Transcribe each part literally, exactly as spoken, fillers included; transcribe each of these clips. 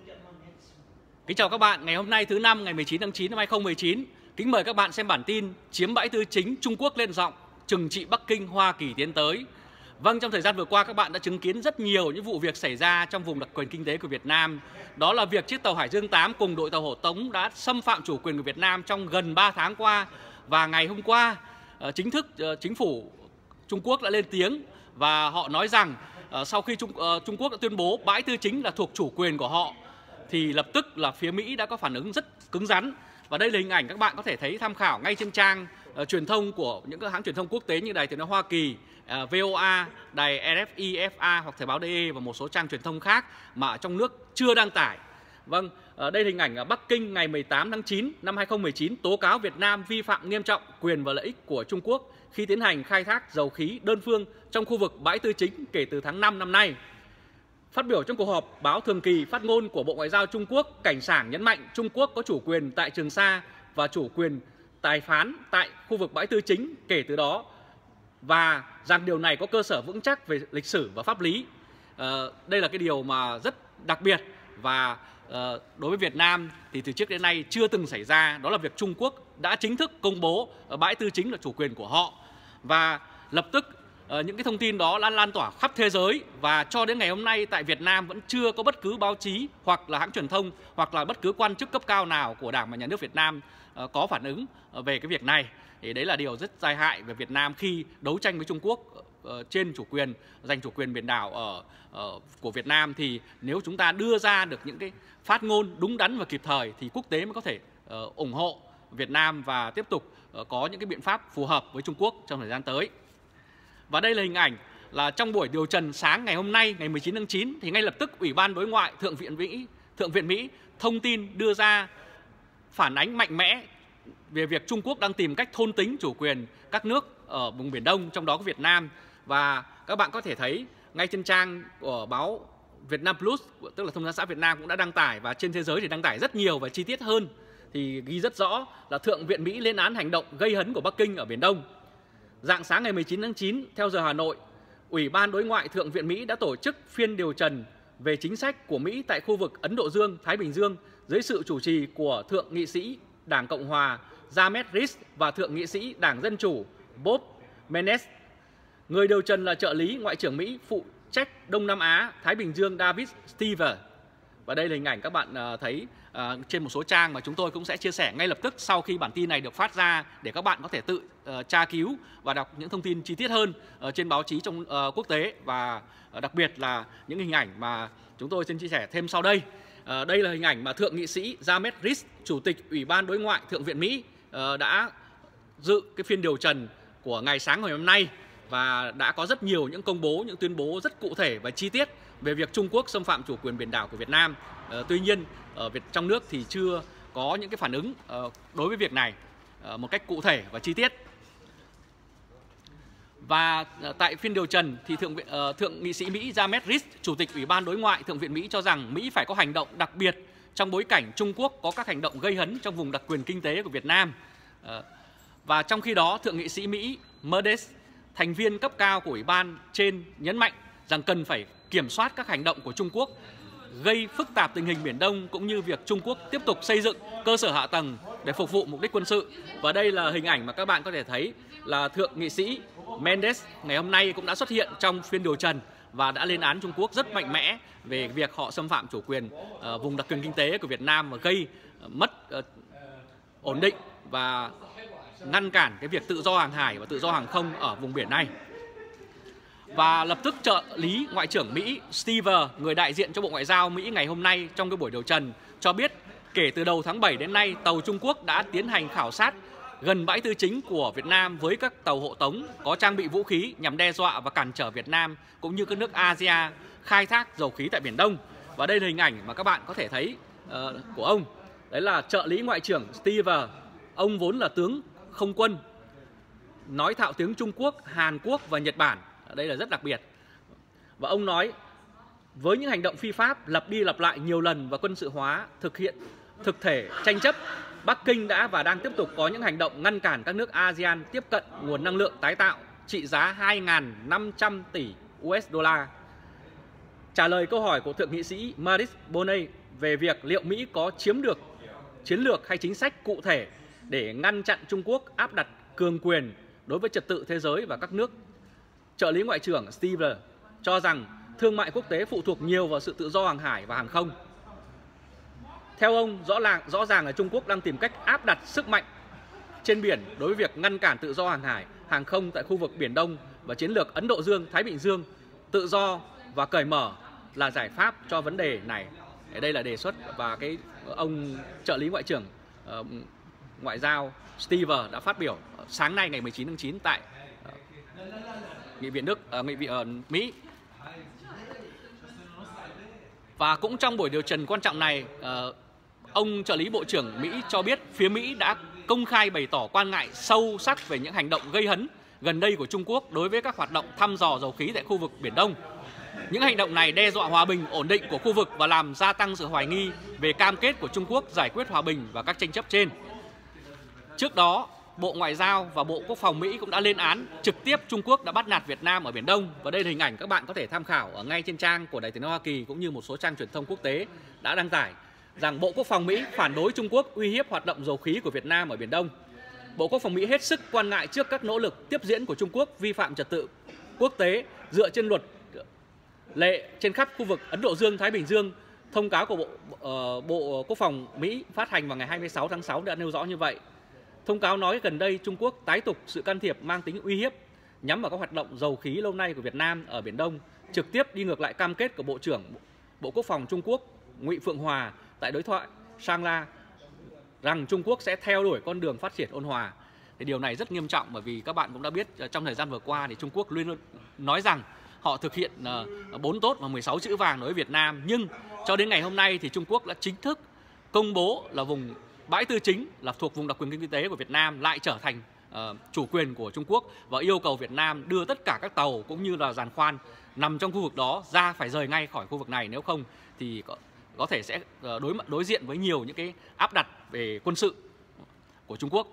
Kính chào các bạn, ngày hôm nay thứ năm ngày mười chín tháng chín năm hai nghìn không trăm mười chín. Kính mời các bạn xem bản tin chiếm bãi tư chính, Trung Quốc lên giọng, trừng trị Bắc Kinh, Hoa Kỳ tiến tới. Vâng, trong thời gian vừa qua các bạn đã chứng kiến rất nhiều những vụ việc xảy ra trong vùng đặc quyền kinh tế của Việt Nam. Đó là việc chiếc tàu Hải Dương tám cùng đội tàu Hộ Tống đã xâm phạm chủ quyền của Việt Nam trong gần ba tháng qua. Và ngày hôm qua, chính thức chính phủ Trung Quốc đã lên tiếng và họ nói rằng sau khi Trung, Trung Quốc đã tuyên bố bãi tư chính là thuộc chủ quyền của họ, thì lập tức là phía Mỹ đã có phản ứng rất cứng rắn. Và đây là hình ảnh các bạn có thể thấy tham khảo ngay trên trang uh, truyền thông của những các hãng truyền thông quốc tế như Đài Tiếng nói Hoa Kỳ, uh, vê o a, đài rờ ép i, ép a hoặc Thời báo đê e và một số trang truyền thông khác mà ở trong nước chưa đăng tải. Vâng, uh, đây là hình ảnh ở Bắc Kinh ngày mười tám tháng chín năm hai nghìn không trăm mười chín tố cáo Việt Nam vi phạm nghiêm trọng quyền và lợi ích của Trung Quốc khi tiến hành khai thác dầu khí đơn phương trong khu vực bãi tư chính kể từ tháng năm năm nay. Phát biểu trong cuộc họp báo thường kỳ, phát ngôn của Bộ Ngoại giao Trung Quốc Cảnh Sảng nhấn mạnh Trung Quốc có chủ quyền tại Trường Sa và chủ quyền tài phán tại khu vực bãi tư chính kể từ đó, và rằng điều này có cơ sở vững chắc về lịch sử và pháp lý. À, đây là cái điều mà rất đặc biệt và à, đối với Việt Nam thì từ trước đến nay chưa từng xảy ra, đó là việc Trung Quốc đã chính thức công bố bãi tư chính là chủ quyền của họ, và lập tức Uh, những cái thông tin đó đã lan tỏa khắp thế giới, và cho đến ngày hôm nay tại Việt Nam vẫn chưa có bất cứ báo chí hoặc là hãng truyền thông hoặc là bất cứ quan chức cấp cao nào của Đảng và Nhà nước Việt Nam uh, có phản ứng uh, về cái việc này. Thì đấy là điều rất tai hại về Việt Nam khi đấu tranh với Trung Quốc uh, trên chủ quyền, giành chủ quyền biển đảo ở uh, của Việt Nam. Thì nếu chúng ta đưa ra được những cái phát ngôn đúng đắn và kịp thời thì quốc tế mới có thể uh, ủng hộ Việt Nam và tiếp tục uh, có những cái biện pháp phù hợp với Trung Quốc trong thời gian tới. Và đây là hình ảnh là trong buổi điều trần sáng ngày hôm nay, ngày mười chín tháng chín, thì ngay lập tức Ủy ban Đối ngoại Thượng viện Mỹ, Thượng viện Mỹ thông tin đưa ra phản ánh mạnh mẽ về việc Trung Quốc đang tìm cách thôn tính chủ quyền các nước ở vùng Biển Đông, trong đó có Việt Nam. Và các bạn có thể thấy ngay trên trang của báo Việt Nam Plus, tức là Thông tấn xã Việt Nam cũng đã đăng tải, và trên thế giới thì đăng tải rất nhiều và chi tiết hơn, thì ghi rất rõ là Thượng viện Mỹ lên án hành động gây hấn của Bắc Kinh ở Biển Đông. Rạng sáng ngày mười chín tháng chín, theo giờ Hà Nội, Ủy ban Đối ngoại Thượng viện Mỹ đã tổ chức phiên điều trần về chính sách của Mỹ tại khu vực Ấn Độ Dương-Thái Bình Dương dưới sự chủ trì của Thượng nghị sĩ Đảng Cộng hòa James Rees và Thượng nghị sĩ Đảng Dân Chủ Bob Menendez. Người điều trần là trợ lý Ngoại trưởng Mỹ phụ trách Đông Nam Á, Thái Bình Dương David Stevens. Và đây là hình ảnh các bạn thấy uh, trên một số trang mà chúng tôi cũng sẽ chia sẻ ngay lập tức sau khi bản tin này được phát ra, để các bạn có thể tự uh, tra cứu và đọc những thông tin chi tiết hơn uh, trên báo chí trong uh, quốc tế, và uh, đặc biệt là những hình ảnh mà chúng tôi xin chia sẻ thêm sau đây. Uh, đây là hình ảnh mà Thượng nghị sĩ James Rees, Chủ tịch Ủy ban Đối ngoại Thượng viện Mỹ, uh, đã dự cái phiên điều trần của ngày sáng ngày hôm nay, và đã có rất nhiều những công bố, những tuyên bố rất cụ thể và chi tiết về việc Trung Quốc xâm phạm chủ quyền biển đảo của Việt Nam. Uh, tuy nhiên ở Việt trong nước thì chưa có những cái phản ứng uh, đối với việc này uh, một cách cụ thể và chi tiết. Và uh, tại phiên điều trần thì thượng viện, uh, thượng nghị sĩ Mỹ James Rees, Chủ tịch Ủy ban Đối ngoại Thượng viện Mỹ cho rằng Mỹ phải có hành động đặc biệt trong bối cảnh Trung Quốc có các hành động gây hấn trong vùng đặc quyền kinh tế của Việt Nam. Uh, và trong khi đó, Thượng nghị sĩ Mỹ Menendez, thành viên cấp cao của Ủy ban trên, nhấn mạnh rằng cần phải kiểm soát các hành động của Trung Quốc gây phức tạp tình hình Biển Đông, cũng như việc Trung Quốc tiếp tục xây dựng cơ sở hạ tầng để phục vụ mục đích quân sự. Và đây là hình ảnh mà các bạn có thể thấy là Thượng nghị sĩ Menendez ngày hôm nay cũng đã xuất hiện trong phiên điều trần và đã lên án Trung Quốc rất mạnh mẽ về việc họ xâm phạm chủ quyền uh, vùng đặc quyền kinh tế của Việt Nam và gây uh, mất uh, ổn định và ngăn cản cái việc tự do hàng hải và tự do hàng không ở vùng biển này. Và lập tức trợ lý Ngoại trưởng Mỹ Stevens, người đại diện cho Bộ Ngoại giao Mỹ ngày hôm nay trong cái buổi điều trần, cho biết kể từ đầu tháng bảy đến nay, tàu Trung Quốc đã tiến hành khảo sát gần bãi tư chính của Việt Nam với các tàu hộ tống có trang bị vũ khí nhằm đe dọa và cản trở Việt Nam cũng như các nước a sê an khai thác dầu khí tại Biển Đông. Và đây là hình ảnh mà các bạn có thể thấy uh, của ông. Đấy là trợ lý Ngoại trưởng Stevens. Ông vốn là tướng không quân, nói thạo tiếng Trung Quốc, Hàn Quốc và Nhật Bản. Đây là rất đặc biệt. Và ông nói, với những hành động phi pháp lặp đi lặp lại nhiều lần và quân sự hóa thực hiện thực thể tranh chấp, Bắc Kinh đã và đang tiếp tục có những hành động ngăn cản các nước a sê an tiếp cận nguồn năng lượng tái tạo trị giá hai nghìn năm trăm tỷ u ét đô la. Trả lời câu hỏi của Thượng nghị sĩ Maris Bonney về việc liệu Mỹ có chiếm được chiến lược hay chính sách cụ thể để ngăn chặn Trung Quốc áp đặt cường quyền đối với trật tự thế giới và các nước. Trợ lý Ngoại trưởng Steve cho rằng thương mại quốc tế phụ thuộc nhiều vào sự tự do hàng hải và hàng không. Theo ông, rõ ràng, rõ ràng là Trung Quốc đang tìm cách áp đặt sức mạnh trên biển đối với việc ngăn cản tự do hàng hải, hàng không tại khu vực Biển Đông, và chiến lược Ấn Độ Dương, Thái Bình Dương, tự do và cởi mở là giải pháp cho vấn đề này. Đây là đề xuất và cái ông trợ lý Ngoại trưởng uh, Ngoại giao Steve đã phát biểu sáng nay ngày mười chín tháng chín tại uh, Nghị viện Đức, uh, Nghị viện uh, Mỹ. Và cũng trong buổi điều trần quan trọng này, uh, ông trợ lý Bộ trưởng Mỹ cho biết phía Mỹ đã công khai bày tỏ quan ngại sâu sắc về những hành động gây hấn gần đây của Trung Quốc đối với các hoạt động thăm dò dầu khí tại khu vực Biển Đông. Những hành động này đe dọa hòa bình, ổn định của khu vực và làm gia tăng sự hoài nghi về cam kết của Trung Quốc giải quyết hòa bình và các tranh chấp trên. Trước đó, Bộ Ngoại giao và Bộ Quốc phòng Mỹ cũng đã lên án trực tiếp Trung Quốc đã bắt nạt Việt Nam ở Biển Đông. Và đây là hình ảnh các bạn có thể tham khảo ở ngay trên trang của Đài Tiếng nói Hoa Kỳ cũng như một số trang truyền thông quốc tế đã đăng tải rằng Bộ Quốc phòng Mỹ phản đối Trung Quốc uy hiếp hoạt động dầu khí của Việt Nam ở Biển Đông. Bộ Quốc phòng Mỹ hết sức quan ngại trước các nỗ lực tiếp diễn của Trung Quốc vi phạm trật tự quốc tế dựa trên luật lệ trên khắp khu vực Ấn Độ Dương, Thái Bình Dương. Thông cáo của Bộ, uh, Bộ Quốc phòng Mỹ phát hành vào ngày hai mươi sáu tháng sáu đã nêu rõ như vậy. Thông cáo nói gần đây Trung Quốc tái tục sự can thiệp mang tính uy hiếp nhắm vào các hoạt động dầu khí lâu nay của Việt Nam ở Biển Đông, trực tiếp đi ngược lại cam kết của Bộ trưởng Bộ Quốc phòng Trung Quốc Ngụy Phượng Hòa tại đối thoại Shangri-La rằng Trung Quốc sẽ theo đuổi con đường phát triển ôn hòa. Thì điều này rất nghiêm trọng bởi vì các bạn cũng đã biết trong thời gian vừa qua thì Trung Quốc luôn nói rằng họ thực hiện bốn tốt và mười sáu chữ vàng đối với Việt Nam, nhưng cho đến ngày hôm nay thì Trung Quốc đã chính thức công bố là vùng bãi tư chính là thuộc vùng đặc quyền kinh tế của Việt Nam lại trở thành uh, chủ quyền của Trung Quốc và yêu cầu Việt Nam đưa tất cả các tàu cũng như là giàn khoan nằm trong khu vực đó ra phải rời ngay khỏi khu vực này, nếu không thì có, có thể sẽ đối đối diện với nhiều những cái áp đặt về quân sự của Trung Quốc.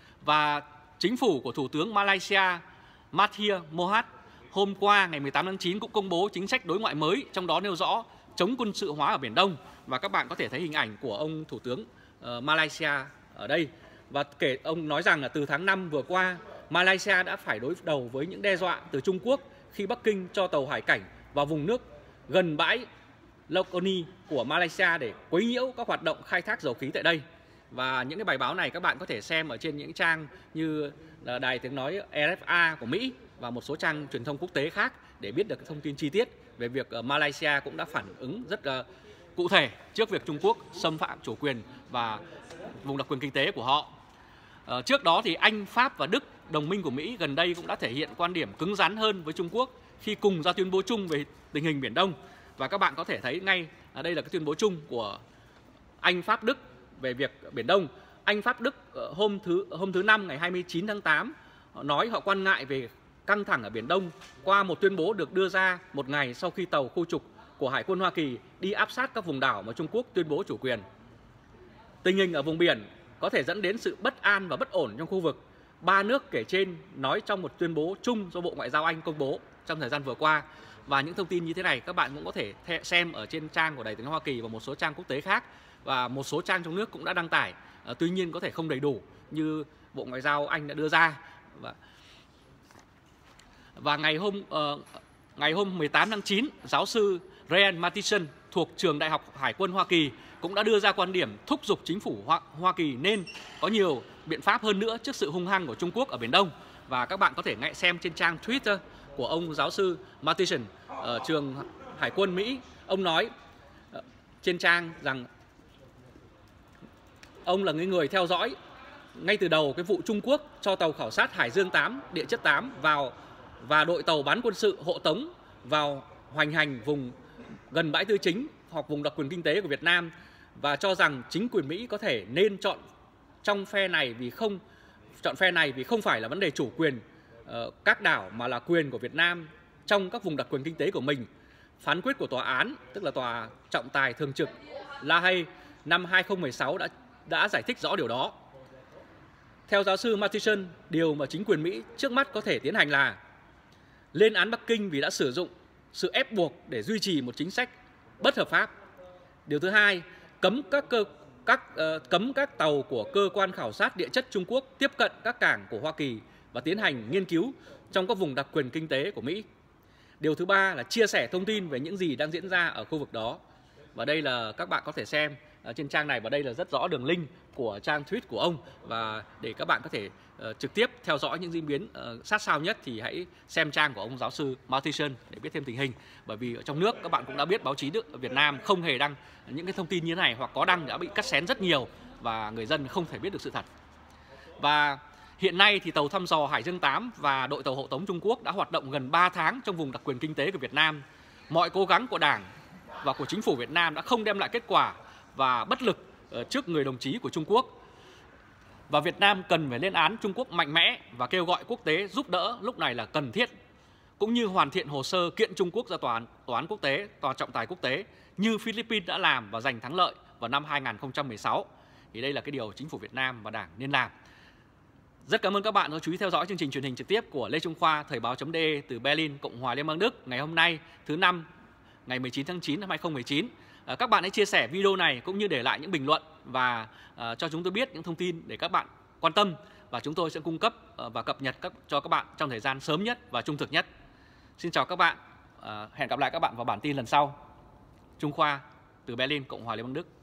Và chính phủ của Thủ tướng Malaysia Mahathir Mohamad hôm qua ngày mười tám tháng chín cũng công bố chính sách đối ngoại mới, trong đó nêu rõ chống quân sự hóa ở Biển Đông. Và các bạn có thể thấy hình ảnh của ông Thủ tướng uh, Malaysia ở đây. Và kể ông nói rằng là từ tháng năm vừa qua, Malaysia đã phải đối đầu với những đe dọa từ Trung Quốc khi Bắc Kinh cho tàu hải cảnh vào vùng nước gần bãi Lokoni của Malaysia để quấy nhiễu các hoạt động khai thác dầu khí tại đây. Và những cái bài báo này các bạn có thể xem ở trên những trang như là Đài Tiếng nói R F A của Mỹ và một số trang truyền thông quốc tế khác để biết được thông tin chi tiết về việc Malaysia cũng đã phản ứng rất uh, cụ thể trước việc Trung Quốc xâm phạm chủ quyền và vùng đặc quyền kinh tế của họ. Uh, trước đó thì Anh, Pháp và Đức, đồng minh của Mỹ, gần đây cũng đã thể hiện quan điểm cứng rắn hơn với Trung Quốc khi cùng ra tuyên bố chung về tình hình Biển Đông. Và các bạn có thể thấy ngay ở đây là cái tuyên bố chung của Anh, Pháp, Đức về việc Biển Đông. Anh, Pháp, Đức hôm thứ hôm thứ năm ngày hai mươi chín tháng tám họ nói họ quan ngại về căng thẳng ở Biển Đông qua một tuyên bố được đưa ra một ngày sau khi tàu khu trục của Hải quân Hoa Kỳ đi áp sát các vùng đảo mà Trung Quốc tuyên bố chủ quyền. Tình hình ở vùng biển có thể dẫn đến sự bất an và bất ổn trong khu vực. Ba nước kể trên nói trong một tuyên bố chung do Bộ Ngoại giao Anh công bố trong thời gian vừa qua. Và những thông tin như thế này các bạn cũng có thể xem ở trên trang của Đài Tiếng nói Hoa Kỳ và một số trang quốc tế khác. Và một số trang trong nước cũng đã đăng tải, à, tuy nhiên có thể không đầy đủ như Bộ Ngoại giao Anh đã đưa ra. Và, và ngày hôm uh, ngày hôm mười tám tháng chín, giáo sư Ryan Matheson thuộc Trường Đại học Hải quân Hoa Kỳ cũng đã đưa ra quan điểm thúc giục chính phủ Hoa, Hoa Kỳ nên có nhiều biện pháp hơn nữa trước sự hung hăng của Trung Quốc ở Biển Đông. Và các bạn có thể nghe xem trên trang Twitter của ông giáo sư Matheson ở Trường Hải quân Mỹ. Ông nói uh, trên trang rằng ông là người theo dõi ngay từ đầu cái vụ Trung Quốc cho tàu khảo sát Hải Dương tám, Địa chất tám vào và đội tàu bán quân sự hộ tống vào hoành hành vùng gần bãi tư chính hoặc vùng đặc quyền kinh tế của Việt Nam, và cho rằng chính quyền Mỹ có thể nên chọn trong phe này vì không chọn phe này vì không phải là vấn đề chủ quyền uh, các đảo mà là quyền của Việt Nam trong các vùng đặc quyền kinh tế của mình. Phán quyết của tòa án, tức là tòa trọng tài thường trực La Hay năm hai không một sáu đã đã giải thích rõ điều đó. Theo giáo sư Matheson, điều mà chính quyền Mỹ trước mắt có thể tiến hành là lên án Bắc Kinh vì đã sử dụng sự ép buộc để duy trì một chính sách bất hợp pháp, Điều thứ hai, cấm các cơ các uh, cấm các tàu của cơ quan khảo sát địa chất Trung Quốc tiếp cận các cảng của Hoa Kỳ và tiến hành nghiên cứu trong các vùng đặc quyền kinh tế của Mỹ. Điều thứ ba là chia sẻ thông tin về những gì đang diễn ra ở khu vực đó. Và đây là các bạn có thể xem trên trang này, và đây là rất rõ đường link của trang tweet của ông, và để các bạn có thể uh, trực tiếp theo dõi những diễn biến uh, sát sao nhất thì hãy xem trang của ông giáo sư Martinson để biết thêm tình hình. Bởi vì ở trong nước các bạn cũng đã biết báo chí Đức Việt Nam không hề đăng những cái thông tin như thế này, hoặc có đăng đã bị cắt xén rất nhiều và người dân không thể biết được sự thật. Và hiện nay thì tàu thăm dò Hải Dương tám và đội tàu hộ tống Trung Quốc đã hoạt động gần ba tháng trong vùng đặc quyền kinh tế của Việt Nam. Mọi cố gắng của Đảng và của chính phủ Việt Nam đã không đem lại kết quả và bất lực trước người đồng chí của Trung Quốc. Và Việt Nam cần phải lên án Trung Quốc mạnh mẽ và kêu gọi quốc tế giúp đỡ lúc này là cần thiết, cũng như hoàn thiện hồ sơ kiện Trung Quốc ra tòa án, tòa án quốc tế, tòa trọng tài quốc tế như Philippines đã làm và giành thắng lợi vào năm hai nghìn không trăm mười sáu. Thì đây là cái điều chính phủ Việt Nam và Đảng nên làm. Rất cảm ơn các bạn đã chú ý theo dõi chương trình truyền hình trực tiếp của Lê Trung Khoa Thời báo.de từ Berlin, Cộng hòa Liên bang Đức ngày hôm nay thứ năm ngày mười chín tháng chín năm hai nghìn không trăm mười chín. À, các bạn hãy chia sẻ video này cũng như để lại những bình luận và à, cho chúng tôi biết những thông tin để các bạn quan tâm, và chúng tôi sẽ cung cấp à, và cập nhật các, cho các bạn trong thời gian sớm nhất và trung thực nhất. Xin chào các bạn, à, hẹn gặp lại các bạn vào bản tin lần sau. Trung Khoa từ Berlin, Cộng hòa Liên bang Đức.